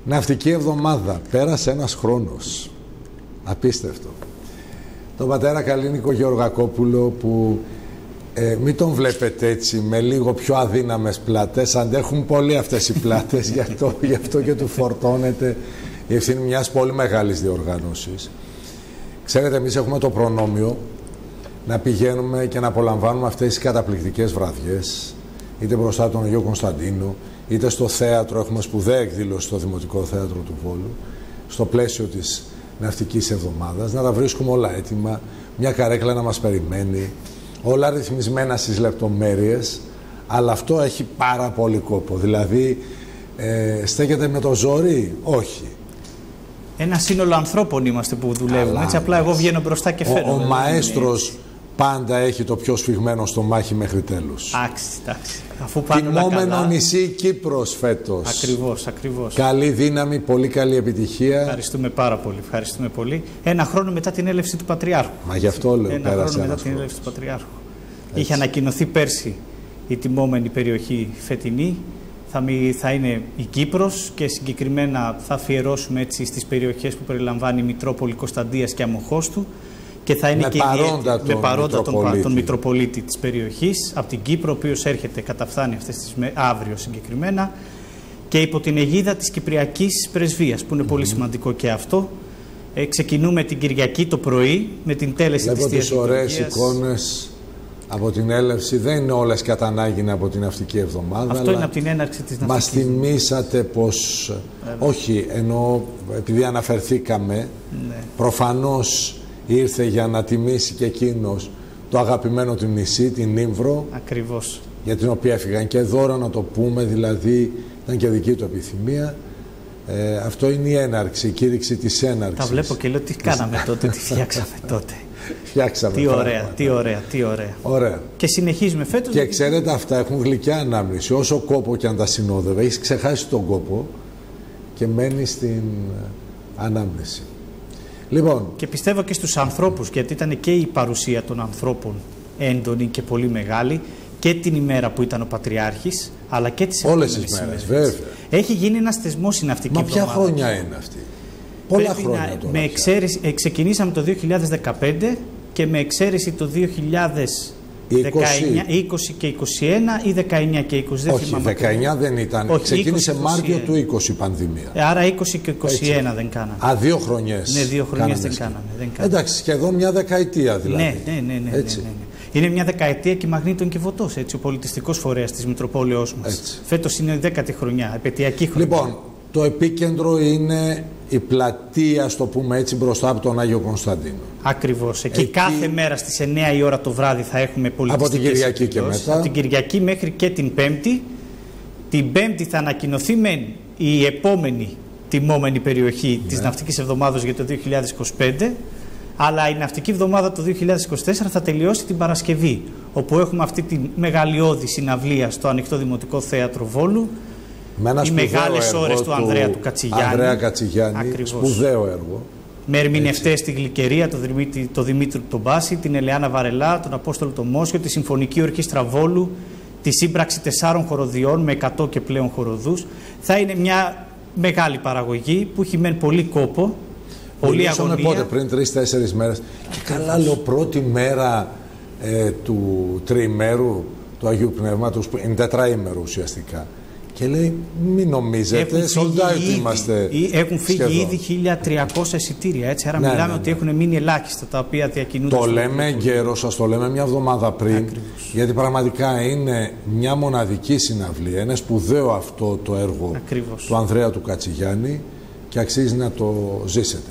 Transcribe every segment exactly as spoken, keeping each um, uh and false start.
Ναυτική εβδομάδα. Πέρασε ένας χρόνος. Απίστευτο. Τον πατέρα Καλίνικο Γεωργακόπουλο που ε, μην τον βλέπετε έτσι με λίγο πιο αδύναμες πλάτες. Αντέχουν πολύ αυτές οι πλάτες, γι' αυτό, γι' αυτό και του φορτώνεται η ευθύνη μιας πολύ μεγάλης διοργάνωσης. Ξέρετε, εμείς έχουμε το προνόμιο να πηγαίνουμε και να απολαμβάνουμε αυτές τις καταπληκτικές βραδιές, είτε μπροστά από τον Αγίο Κωνσταντίνο, είτε στο θέατρο. Έχουμε σπουδαία εκδήλωση στο Δημοτικό Θέατρο του Βόλου, στο πλαίσιο της Ναυτικής Εβδομάδας, να τα βρίσκουμε όλα έτοιμα, μια καρέκλα να μας περιμένει, όλα ρυθμισμένα στις λεπτομέρειες, αλλά αυτό έχει πάρα πολύ κόπο. Δηλαδή, ε, στέκεται με το ζόρι, όχι. Ένα σύνολο ανθρώπων είμαστε που δουλεύουμε, αλλά, έτσι απλά εγώ βγαίνω μπροστά και φέρνω. Ο, ο μαέστρος πάντα έχει το πιο σφιγμένο στομάχι μέχρι τέλους. Εντάξει, εντάξει. Αφού πάνε όλα τιμόμενο καλά. νησί Κύπρος φέτος. Ακριβώς, ακριβώς. Καλή δύναμη, πολύ καλή επιτυχία. Ευχαριστούμε πάρα πολύ, ευχαριστούμε πολύ. Ένα χρόνο μετά την έλευση του Πατριάρχου. Μα γι' αυτό λέω, Ένα χρόνο μετά την έλευση του Πατριάρχου. Έτσι. Είχε ανακοινωθεί πέρσι η τιμόμενη περιοχή φετινή. Θα, μη, θα είναι η Κύπρος και συγκεκριμένα θα αφιερώσουμε έτσι στις περιοχές που περιλαμβάνει η Μητρόπολη Κωνσταντίας και Αμοχώστου. Και θα είναι με και παρόντα, η, τον, με παρόντα Μητροπολίτη. Τον, τον Μητροπολίτη της περιοχής από την Κύπρο, ο οποίος έρχεται, καταφθάνει αυτές τις, αύριο συγκεκριμένα, και υπό την αιγίδα της Κυπριακής Πρεσβείας, που είναι mm. πολύ σημαντικό και αυτό. Ε, ξεκινούμε την Κυριακή το πρωί με την τέλεση Βλέπω της Θείας Λειτουργίας. Βλέπω τις ωραίες εικόνες από την έλευση. Δεν είναι όλες κατά ανάγκη από την Ναυτική Εβδομάδα. Αυτό είναι από την έναρξη της Ναυτικής. Μας θυμήσατε πως, ε, όχι, ενώ επειδή αναφερθήκαμε, ναι. προφανώς ήρθε για να τιμήσει και εκείνος το αγαπημένο του νησί, την Ήμβρο. Ακριβώς. Για την οποία έφυγαν και δώρα, να το πούμε, δηλαδή ήταν και δική του επιθυμία. Ε, αυτό είναι η έναρξη, η κήρυξη της έναρξης. Τα βλέπω και λέω τι κάναμε τότε, τι φτιάξαμε τότε. Φτιάξαμε. Τι ωραία, τι ωραία, τι ωραία. Ωραία. Και συνεχίζουμε φέτος. Και ξέρετε, αυτά έχουν γλυκιά ανάμνηση. Όσο κόπο και αν τα συνόδευε, έχεις ξεχάσει τον κόπο και μένει στην ανάμνηση. Λοιπόν. Και πιστεύω και στους ανθρώπους, γιατί ήταν και η παρουσία των ανθρώπων έντονη και πολύ μεγάλη, και την ημέρα που ήταν ο Πατριάρχης, αλλά και τις όλες τις μέρες, βέβαια. Έχει γίνει ένας θεσμός η Ναυτική Εβδομάδα. Μα ποια χρονιά είναι αυτή? Πολλά Πρέπει χρόνια να, τώρα. Με εξαίρεση, ε, ξεκινήσαμε το δύο χιλιάδες δεκαπέντε και με εξαίρεση το δύο χιλιάδες δεκαεννιά, είκοσι και είκοσι ένα ή δεκαεννιά και είκοσι. Όχι, δεν δεκαεννιά δεν ήταν. Όχι, ξεκίνησε είκοσι, Μάρτιο του είκοσι η πανδημία. Ε, άρα είκοσι και είκοσι ένα έτσι. Δεν κάναμε. Α, δύο χρονιές. Ναι, δύο χρονιές δεν κάναμε, δεν κάναμε. Εντάξει, σχεδόν μια δεκαετία δηλαδή. Ναι, ναι, ναι, ναι, έτσι. ναι, ναι, ναι. Είναι μια δεκαετία και Μαγνήτων και Βοτός, έτσι, ο πολιτιστικός φορέας της Μητροπόλεως μας. Φέτος είναι η δέκατη χρονιά, επαιτειακή χρονιά. Λοιπόν, το επίκεντρο είναι η πλατεία, στο πούμε έτσι, μπροστά από τον Άγιο Κωνσταντίνο. Ακριβώς. Εκεί, Εκεί κάθε μέρα στις εννιά η ώρα το βράδυ θα έχουμε πολιτιστικές από την Κυριακή εκδηλώσεις. και μετά. Από την Κυριακή μέχρι και την Πέμπτη. Την Πέμπτη θα ανακοινωθεί μεν η επόμενη τιμόμενη περιοχή ναι. της Ναυτικής Εβδομάδος για το δύο χιλιάδες είκοσι πέντε. Αλλά η Ναυτική Εβδομάδα το δύο χιλιάδες είκοσι τέσσερα θα τελειώσει την Παρασκευή, όπου έχουμε αυτή τη μεγαλειώδη συναυλία στο Ανοιχτό Δημοτικό Θέατρο Βόλου. Με ένα οι μεγάλες ώρες του Ανδρέα του Κατσιγιάννη. Ανδρέα Κατσιγιάννη. Ακριβώς. Σπουδαίο έργο. Με ερμηνευτές τη Γλυκερία, τον Δημήτρη, το Δημήτρη τον Μπάση, την Ελεάνα Βαρελά, τον Απόστολο τον Μόσιο, τη Συμφωνική Ορχήστρα Βόλου, τη σύμπραξη τεσσάρων χοροδιών με εκατό και πλέον χοροδούς. Θα είναι μια μεγάλη παραγωγή που έχει μεν πολύ κόπο. Πολύ αγωνία. Πότε, πριν τρεις-τέσσερις μέρες. Και καλά λέω, πρώτη μέρα ε, του τριημέρου του Αγίου Πνεύματος, που είναι τετραήμερο ουσιαστικά. Και λέει, μην νομίζετε, sold out είμαστε. Έχουν φύγει σχεδόν. ήδη χίλια τριακόσια εισιτήρια. Έτσι, άρα ναι, μιλάμε ναι, ναι. ότι έχουν μείνει ελάχιστα τα οποία διακινούνται. Το λέμε γέρο, σας το λέμε μια εβδομάδα πριν. Ακριβώς. Γιατί πραγματικά είναι μια μοναδική συναυλία. Είναι σπουδαίο αυτό το έργο Ακριβώς. του Ανδρέα του Κατσιγιάννη και αξίζει να το ζήσετε.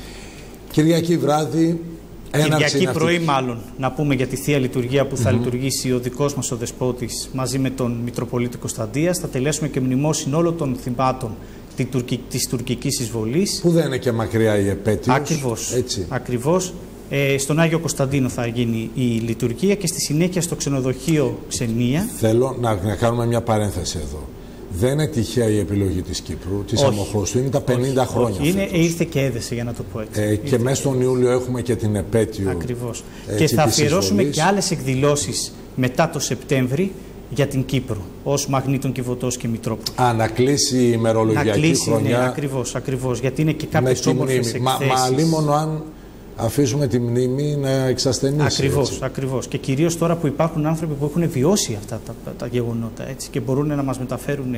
Κυριακή βράδυ. Κυριακή πρωί μάλλον, να πούμε για τη Θεία Λειτουργία που θα mm-hmm. λειτουργήσει ο δικός μας ο Δεσπότης μαζί με τον Μητροπολίτη Κωνσταντίας. Θα τελέσουμε και μνημόσυνο όλων των θυμάτων της τουρκικής εισβολής. Που δεν είναι και μακριά η επέτειος. Ακριβώς. Έτσι. Ακριβώς. Ε, στον Άγιο Κωνσταντίνο θα γίνει η λειτουργία και στη συνέχεια στο ξενοδοχείο Ξενία. Θέλω να, να κάνουμε μια παρένθεση εδώ. Δεν είναι τυχαία η επιλογή της Κύπρου, της Αμοχώστου. Είναι τα πενήντα όχι, χρόνια. Όχι. Είναι, ήρθε και έδεσε, για να το πω έτσι. Ε, και μέσα στον Ιούλιο έχουμε και την επέτειο. Ακριβώς. Έτσι, και θα αφιερώσουμε εισβολής. και άλλες εκδηλώσεις μετά το Σεπτέμβρη για την Κύπρο, ως Μαγνήτων, Κιβωτός και Μητρόπολη. Α, να κλείσει η ημερολογιακή να κλείσει, χρονιά. Ναι, ακριβώς, ακριβώς, γιατί είναι και κάποιες όμορφες εκθέσεις. Μα, μα αλλήμον αν αφήσουμε τη μνήμη να εξασθενήσει. Ακριβώς, έτσι. ακριβώς. Και κυρίως τώρα που υπάρχουν άνθρωποι που έχουν βιώσει αυτά τα, τα, τα γεγονότα, έτσι, και μπορούν να μας μεταφέρουν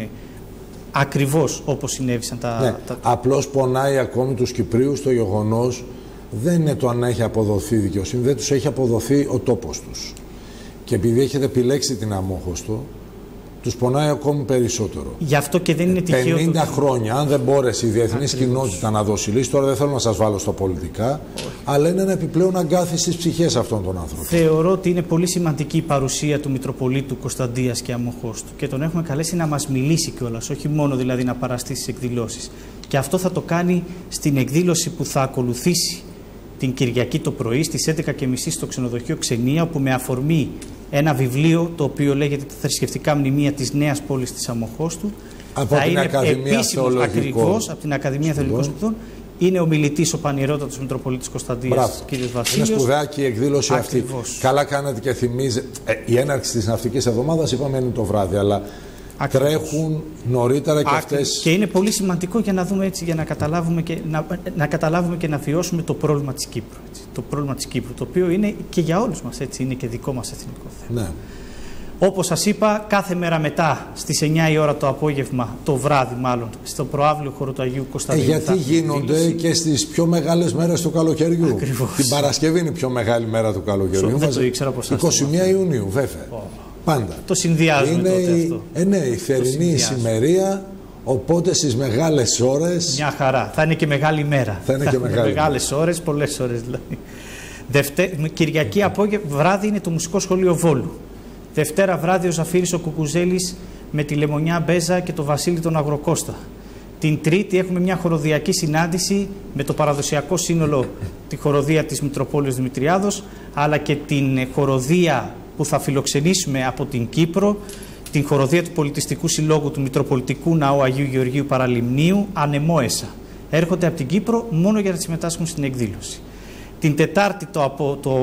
ακριβώς όπως συνέβησαν τα... Ναι, τα... απλώς πονάει ακόμη τους Κυπρίους το γεγονός, δεν είναι το αν έχει αποδοθεί δικαιοσύνη, δεν τους έχει αποδοθεί ο τόπος τους. Και επειδή έχετε επιλέξει την Αμμόχωστο, τους πονάει ακόμη περισσότερο. Γι' αυτό και δεν είναι τυχαίο. πενήντα το... χρόνια, αν δεν μπόρεσε η διεθνής κοινότητα να δώσει λύση, τώρα δεν θέλω να σας βάλω στα πολιτικά, όχι, αλλά είναι ένα επιπλέον αγκάθι στις ψυχές αυτών των άνθρωπων. Θεωρώ ότι είναι πολύ σημαντική η παρουσία του Μητροπολίτου Κωνσταντίας και Αμμοχώστου και τον έχουμε καλέσει να μας μιλήσει κιόλας, όχι μόνο δηλαδή να παραστεί στις εκδηλώσεις. Και αυτό θα το κάνει στην εκδήλωση που θα ακολουθήσει την Κυριακή το πρωί στις έντεκα και μισή στο ξενοδοχείο Ξενία, όπου με αφορμή ένα βιβλίο το οποίο λέγεται «Τα θρησκευτικά μνημεία της νέας πόλης της Αμμοχώστου». Από θα την είναι Ακαδημία επίσημος, ακριβώς, από την Ακαδημία Θεολογικών Σπουδών. Είναι ο μιλητής ο πανιερότατος Μητροπολίτης Κωνσταντίας, κ. Βασίλειος. Είναι σπουδαία η εκδήλωση Ακριβώς. αυτή. Καλά κάνετε και θυμίζετε. Ε, η έναρξη της ναυτικής εβδομάδας είπαμε είναι το βράδυ, αλλά Ακριβώς. τρέχουν νωρίτερα και αυτές. Και είναι πολύ σημαντικό για να δούμε έτσι, για να καταλάβουμε και να, να, καταλάβουμε και να βιώσουμε το πρόβλημα της Κύπρου. Έτσι. Το πρόβλημα της Κύπρου, το οποίο είναι και για όλους μας, έτσι, είναι και δικό μας εθνικό θέμα. Ναι. Όπως σας είπα, κάθε μέρα μετά στις εννιά η ώρα το απόγευμα, το βράδυ μάλλον, στο προαύλιο χώρο του Αγίου Κωνσταντίνου. Ε, γιατί γίνονται δήλωση. Και στις πιο μεγάλες μέρες του καλοκαιριού. Ακριβώς. Την Παρασκευή είναι η πιο μεγάλη μέρα του καλοκαιριού. Δεν το ήξερα από εσάς. είκοσι μία Ιουνίου, βέβαια. Oh. Πάντα. Το συνδυάζουμε είναι τότε η, αυτό. Ε, ναι, η θερινή ησημερία, οπότε στις μεγάλες ώρες. Μια χαρά. Θα είναι και μεγάλη μέρα. Θα είναι θα και είναι μεγάλη. Μεγάλες ώρες, πολλές ώρες δηλαδή. Δευτε... Κυριακή απόγευμα, βράδυ είναι το Μουσικό Σχολείο Βόλου. Δευτέρα βράδυ ο Ζαφύρης ο Κουκουζέλης με τη Λεμονιά Μπέζα και το Βασίλη τον Αγροκώστα. Την Τρίτη έχουμε μια χοροδιακή συνάντηση με το παραδοσιακό σύνολο, τη χοροδία της Μητροπόλεως Δημητριάδος, αλλά και την χοροδία που θα φιλοξενήσουμε από την Κύπρο, την χοροδία του Πολιτιστικού Συλλόγου του Μητροπολιτικού Ναού Αγίου Γεωργίου Παραλιμνίου, Ανεμόεσα. Έρχονται από την Κύπρο μόνο για να συμμετάσχουν στην εκδήλωση. Την Τετάρτη το, απο, το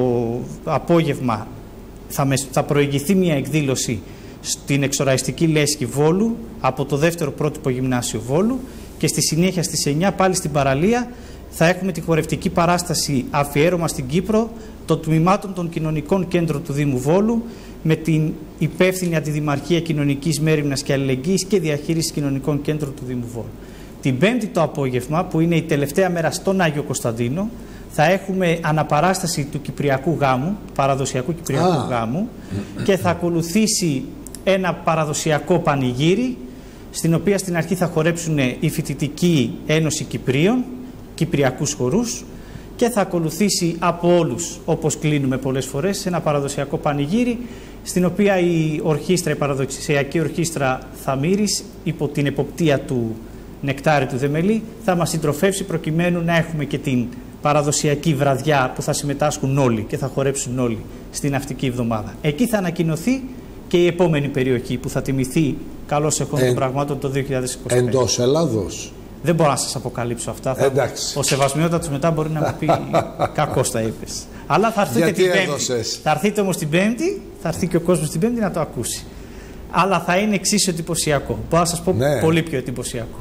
απόγευμα θα, με, θα προηγηθεί μια εκδήλωση στην εξοραϊστική λέσχη Βόλου από το δεύτερο πρότυπο γυμνάσιο Βόλου και στη συνέχεια στις εννιά πάλι στην παραλία θα έχουμε τη χορευτική παράσταση αφιέρωμα στην Κύπρο των τμήματων των κοινωνικών κέντρων του Δήμου Βόλου με την υπεύθυνη Αντιδημαρχία Κοινωνικής Μέριμνας και Αλληλεγγύης και Διαχείρισης Κοινωνικών Κέντρων του Δήμου Βόλου. Την Πέμπτη το απόγευμα, που είναι η τελευταία μέρα στον Άγιο Κωνσταντίνο, θα έχουμε αναπαράσταση του Κυπριακού Γάμου, παραδοσιακού Κυπριακού ah. Γάμου, και θα ακολουθήσει ένα παραδοσιακό πανηγύρι, στην οποία στην αρχή θα χορέψουν η Φοιτητική Ένωση Κυπρίων, Κυπριακούς χορούς, και θα ακολουθήσει από όλους, όπως κλείνουμε πολλές φορές, ένα παραδοσιακό πανηγύρι, στην οποία η ορχήστρα, η παραδοσιακή ορχήστρα Θαμύρης, υπό την εποπτεία του Νεκτάρη του Δεμελή, θα μας συντροφεύσει προκειμένου να έχουμε και την παραδοσιακή βραδιά που θα συμμετάσχουν όλοι και θα χορέψουν όλοι στην ναυτική εβδομάδα. Εκεί θα ανακοινωθεί και η επόμενη περιοχή που θα τιμηθεί καλώς εχών των πραγμάτων το δύο χιλιάδες είκοσι πέντε. Εντός Ελλάδος. Δεν μπορώ να σας αποκαλύψω αυτά. Θα... Ο Σεβασμιότατος μετά μπορεί να μου πει κακώς τα είπες. Αλλά θα έρθετε την Πέμπτη. Θα έρθετε όμως την Πέμπτη, θα έρθει και ο κόσμος την Πέμπτη να το ακούσει. Αλλά θα είναι εξίσου εντυπωσιακό. Μπορώ να σας πω ναι. πολύ πιο εντυπωσιακό.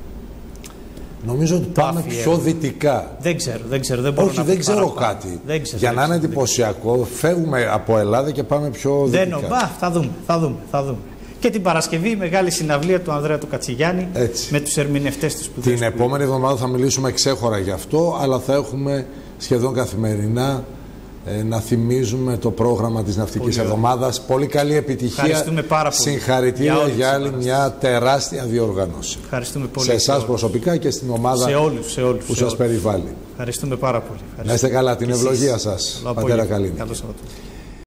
Νομίζω ότι πάμε πιο δυτικά. Δεν ξέρω, δεν ξέρω. Δεν μπορώ Όχι, να δεν ξέρω παραπάνω. κάτι. Δεν ξέρω, Για δεν να είναι ξέρω, εντυπωσιακό, φεύγουμε από Ελλάδα και πάμε πιο δεν δυτικά. Μπα, θα δούμε, θα δούμε, θα δούμε. Και την Παρασκευή η μεγάλη συναυλία του Ανδρέα του Κατσιγιάννη με τους ερμηνευτές του σπουδαίου. Την επόμενη εβδομάδα θα μιλήσουμε ξέχωρα γι' αυτό, αλλά θα έχουμε σχεδόν καθημερινά ε, να θυμίζουμε το πρόγραμμα της Ναυτικής Εβδομάδας. Πολύ καλή επιτυχία. Ευχαριστούμε πάρα πολύ. Συγχαρητήρια για, για άλλη μια τεράστια διοργάνωση. Ευχαριστούμε πολύ. Σε εσάς προσωπικά και στην ομάδα σε όλους, σε όλους, που σε σας όλους. περιβάλλει. Ευχαριστούμε πάρα πολύ. Ευχαριστούμε. Να είστε καλά, την ευλογία σας, Πατέρα Καλίνη. Καλώς ήρθατε.